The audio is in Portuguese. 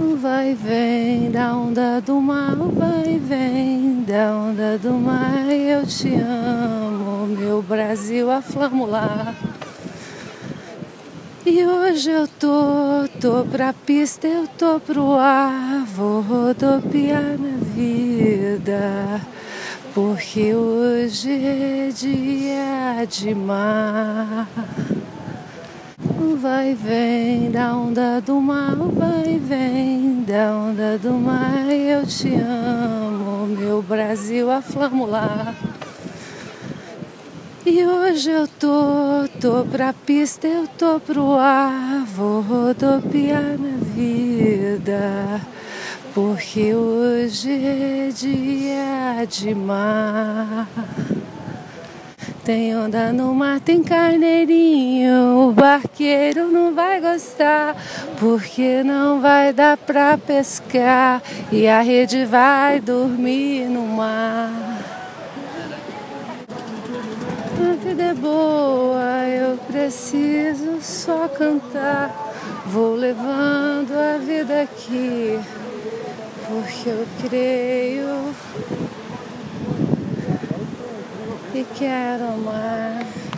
Vai e vem da onda do mar, vai e vem da onda do mar. Eu te amo, meu Brasil a flamular. E hoje eu tô pra pista, eu tô pro ar. Vou rodopiar minha vida, porque hoje é dia de mar. Vai e vem da onda do mar, vai e vem da onda do mar. Eu te amo, meu Brasil a flamular. E hoje eu tô pra pista, eu tô pro ar. Vou rodopiar minha vida, porque hoje é dia de mar. Tem onda no mar, tem carneirinho. O barqueiro não vai gostar, porque não vai dar pra pescar e a rede vai dormir no mar. A vida é boa, eu preciso só cantar. Vou levando a vida aqui, porque eu creio e quero amar.